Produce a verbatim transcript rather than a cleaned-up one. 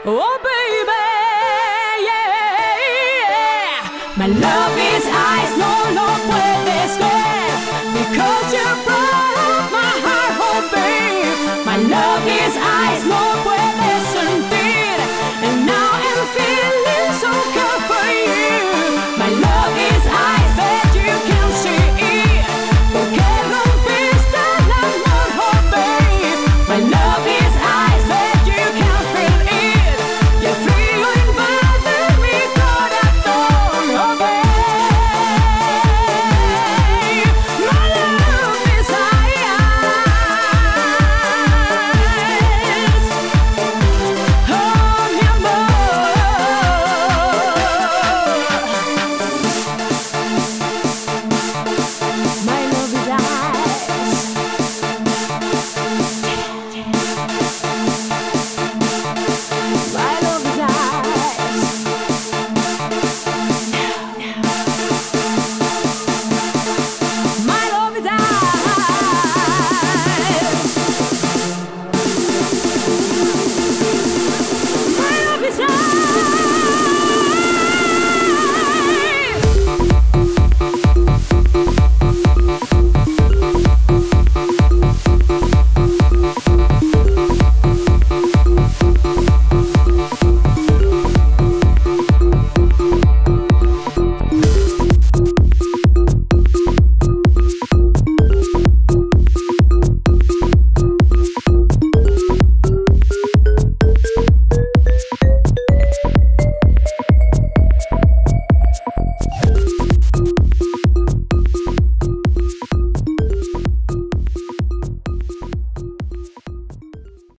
Oh baby, yeah, yeah. My love is ice, no lo puedes ver, because you broke my heart, oh babe. My love is ice, no